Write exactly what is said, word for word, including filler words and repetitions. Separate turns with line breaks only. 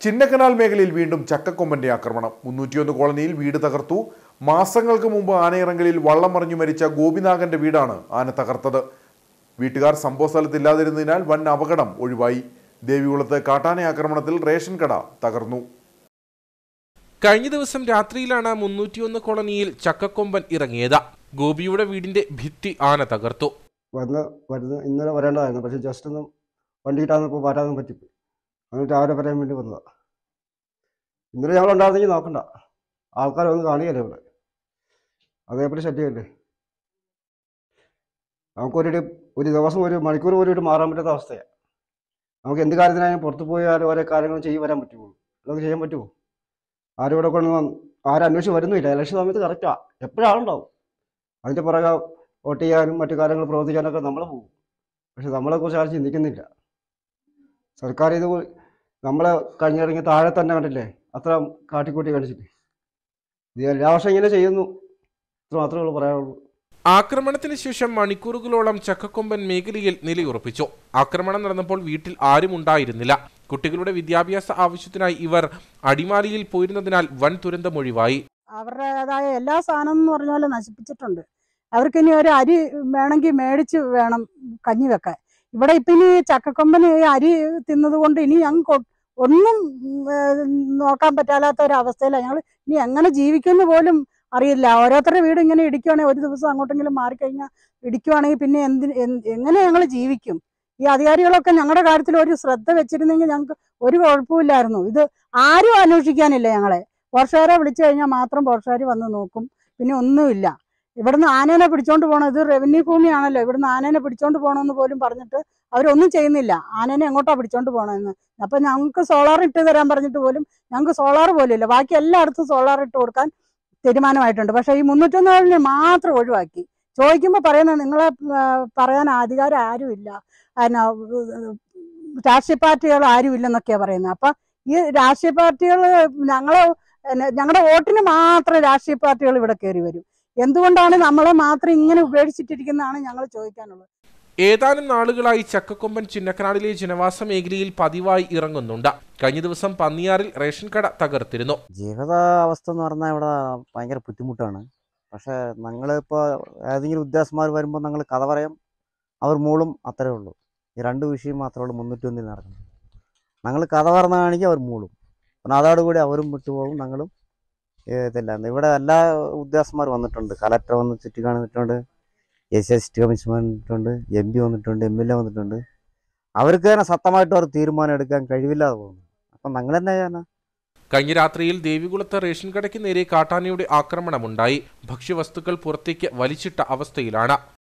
ചിന്നക്കനാൽ മേഖലയിൽ വീണ്ടും ചക്കക്കൊമ്പന്റെ ആക്രമണം. മുന്നൂറ്റിയൊന്ന് കോളനിയിൽ വീട് തകർത്തു. മാസങ്ങൾക്ക് മുമ്പ് ആനയിറങ്കലിൽ വള്ളം മറിഞ്ഞു മരിച്ച ഗോപിനാഗന്റെ വീടാണ് ആന തകർത്തത്. വീട്ടുകാർ സംഭവ സ്ഥലത്തില്ലാതിരുന്നതിനാൽ വൻ അപകടം ഒഴിവായി. ദേവികുളത്ത് കാട്ടാന ആക്രമണത്തിൽ റേഷൻ കട തകർന്നു.
കഴിഞ്ഞ ദിവസം രാത്രിയിലാണ് മുന്നൂറ്റിയൊന്ന് കോളനിയിൽ ചക്കക്കൊമ്പൻ ഇറങ്ങിയത്. ഗോപിയുടെ വീടിന്റെ ഭിത്തി ആന തകർത്തു.
വന്ന് വരുന്ന ഇന്നലെ വരേണ്ടതായിരുന്നു, പക്ഷെ ജസ്റ്റ് ഒന്ന് വണ്ടി കിട്ടാന്നപ്പോൾ വരാനും പറ്റിപ്പോയി. എന്നിട്ട് അവരെ പറയാൻ വേണ്ടി വന്നതാണ്. ഇന്നലെ ഞങ്ങൾ ഉണ്ടായിരുന്നെങ്കിൽ നോക്കണ്ട, ആൾക്കാരൊന്നും കാണുകയല്ലേ ഇവിടെ, അതേപോലെ ശല്യമല്ലേ. നമുക്കൊരു ഒരു ദിവസം ഒരു മണിക്കൂർ പോലും ഒരു മാറാൻ പറ്റാത്ത അവസ്ഥയാണ്. നമുക്ക് എന്ത് കാര്യത്തിനായാലും പുറത്ത് പോയാലും ഓരോ കാര്യങ്ങൾ ചെയ്യും വരാൻ പറ്റുമോ? നമുക്ക് ചെയ്യാൻ പറ്റുമോ? ആരും ഇവിടെ കൊണ്ട് ആരും അന്വേഷിച്ച് വരുന്നില്ല. ഇലക്ഷൻ സമയത്ത് കറക്റ്റാ, എപ്പോഴാളുണ്ടാവും. അതിൻ്റെ പുറകെ വോട്ട് ചെയ്യാനും മറ്റു കാര്യങ്ങൾ പ്രവർത്തിക്കാനൊക്കെ നമ്മൾ പോകും. പക്ഷെ നമ്മളെക്കുറിച്ച് ആരും ചിന്തിക്കുന്നില്ല. സർക്കാർ ഇത് നമ്മളെ കഴിഞ്ഞിറങ്ങി താഴെ തന്നെ കണ്ടില്ലേ, അത്ര കാട്ടിക്കൂട്ടി കാണിച്ചിട്ട് ഇത് എല്ലാ വർഷം ഇങ്ങനെ ചെയ്യുന്നു. ഇത്ര മാത്രമേ ഉള്ളൂ പറയാനുള്ളൂ.
ആക്രമണത്തിന് ശേഷം മണിക്കൂറുകളോളം ചക്കക്കൊമ്പൻ മേഖലയിൽ നിലയുറപ്പിച്ചു. ആക്രമണം നടന്നപ്പോൾ വീട്ടിൽ ആരും ഉണ്ടായിരുന്നില്ല. കുട്ടികളുടെ വിദ്യാഭ്യാസ ആവശ്യത്തിനായി ഇവർ അടിമാലിയിൽ പോയിരുന്നതിനാൽ വൻ ദുരന്തം ഒഴിവായി.
അവരുടേതായ എല്ലാ സാധനം എന്ന് പറഞ്ഞ പോലെ നശിപ്പിച്ചിട്ടുണ്ട്. അവർക്ക് ഇനി ഒരു അരി വേണമെങ്കിൽ മേടിച്ച് വേണം കഞ്ഞി വെക്കാൻ. ഇവിടെ ഇപ്പം ഇനി ചക്കക്കൊമ്പന് അരി തിന്നത് കൊണ്ട് ഇനി ഞങ്ങൾക്ക് ഒന്നും നോക്കാൻ പറ്റാത്ത ഒരവസ്ഥയിലാണ് ഞങ്ങൾ. ഇനി എങ്ങനെ ജീവിക്കുമെന്ന് പോലും അറിയില്ല. ഓരോരുത്തരുടെ വീട് ഇങ്ങനെ ഇടിക്കുവാണെങ്കിൽ, ഒരു ദിവസം അങ്ങോട്ടെങ്കിലും മാറിക്കഴിഞ്ഞാൽ ഇടിക്കുവാണെങ്കിൽ പിന്നെ എന്തിന് എങ്ങനെ ഞങ്ങൾ ജീവിക്കും? ഈ അധികാരികളൊക്കെ ഞങ്ങളുടെ കാര്യത്തിൽ ഒരു ശ്രദ്ധ വെച്ചിരുന്നെങ്കിൽ ഞങ്ങൾക്ക് ഒരു കുഴപ്പമില്ലായിരുന്നു. ഇത് ആരും അന്വേഷിക്കാനില്ല ഞങ്ങളെ. പോർഷകാരെ വിളിച്ചു കഴിഞ്ഞാൽ മാത്രം പോർഷകാർ വന്ന് നോക്കും, പിന്നെ ഒന്നുമില്ല. ഇവിടുന്ന് ആനേനെ പിടിച്ചോണ്ട് പോകണം, ഇത് റവന്യൂ ഭൂമിയാണല്ലോ, ഇവിടുന്ന് ആനേനെ പിടിച്ചോണ്ട് പോകണമെന്ന് പോലും പറഞ്ഞിട്ട് അവരൊന്നും ചെയ്യുന്നില്ല. ആനേനെ എങ്ങോട്ടാ പിടിച്ചോണ്ട് പോകണമെന്ന്. അപ്പം ഞങ്ങൾക്ക് സോളാർ ഇട്ട് തരാൻ പറഞ്ഞിട്ട് പോലും ഞങ്ങൾക്ക് സോളാർ പോലും ഇല്ല. ബാക്കി എല്ലായിടത്തും സോളാർ ഇട്ട് കൊടുക്കാൻ തീരുമാനമായിട്ടുണ്ട്. പക്ഷേ ഈ മുന്നൂറ്റൊന്നിന് മാത്രം ഒഴിവാക്കി. ചോദിക്കുമ്പോൾ പറയുന്നത് നിങ്ങളെ പറയാൻ അധികാരം ആരുമില്ല, എന്നാ രാഷ്ട്രീയ പാർട്ടികൾ ആരും ഇല്ലെന്നൊക്കെയാണ് പറയുന്നത്. അപ്പം ഈ രാഷ്ട്രീയ പാർട്ടികൾ ഞങ്ങളെ ഞങ്ങളുടെ വോട്ടിന് മാത്രം രാഷ്ട്രീയ പാർട്ടികൾ ഇവിടെ കയറി വരും. എന്തുകൊണ്ടാണ് നമ്മളെ മാത്രം ഇങ്ങനെ ഉപേക്ഷിച്ചിട്ടിരിക്കുന്നതാണ് ഞങ്ങൾ ചോദിക്കാനുള്ളത്.
ഏതാനും നാളുകളായി ചക്കക്കൊമ്പൻ ചിന്നക്കനാലിലെ ജനവാസ മേഖലയിൽ പതിവായി ഇറങ്ങുന്നുണ്ട്. കഴിഞ്ഞ ദിവസം പന്നിയാറിൽ റേഷൻ കട തകർത്തിരുന്നു.
ജീവിത അവസ്ഥ എന്ന് പറഞ്ഞാൽ ഇവിടെ ഭയങ്കര ബുദ്ധിമുട്ടാണ്. പക്ഷെ ഞങ്ങളിപ്പോൾ ഏതെങ്കിലും ഉദ്യോഗസ്ഥന്മാർ വരുമ്പോൾ ഞങ്ങൾ കഥ പറയാം, അവർ മൂളും, അത്രേ ഉള്ളൂ. ഈ രണ്ട് വിഷയം മാത്രമേ ഉള്ളൂ മുന്നൂറ്റൊന്നിൽ നടക്കുന്നത്. ഞങ്ങൾ കഥ പറഞ്ഞാണെങ്കിൽ അവർ മൂളും, പിന്നെ അതോടുകൂടി അവരും വിട്ടുപോകും, ഞങ്ങളും ഇതില്ല. ഇവിടെ എല്ലാ ഉദ്യോഗസ്ഥന്മാർ വന്നിട്ടുണ്ട്. കലക്ടർ വന്ന് ചുറ്റി കാണിച്ചിട്ടുണ്ട്, എസ് എസ് ടി കമ്മീഷൻ വന്നിട്ടുണ്ട്, എം പി വന്നിട്ടുണ്ട്, എം എൽ എ വന്നിട്ടുണ്ട്. അവർക്ക് തന്നെ സത്യമായിട്ട് അവർ തീരുമാനം എടുക്കാൻ കഴിവില്ലാതെ പോകുന്നു. അപ്പം ഞങ്ങൾ തന്നെ ചെയ്യാനാ.
കഴിഞ്ഞ രാത്രിയിൽ ദേവികുളത്ത് റേഷൻ കടയ്ക്ക് നേരെ കാട്ടാനയുടെ ആക്രമണമുണ്ടായി. ഭക്ഷ്യവസ്തുക്കൾ പുറത്തേക്ക് വലിച്ചിട്ട അവസ്ഥയിലാണ്.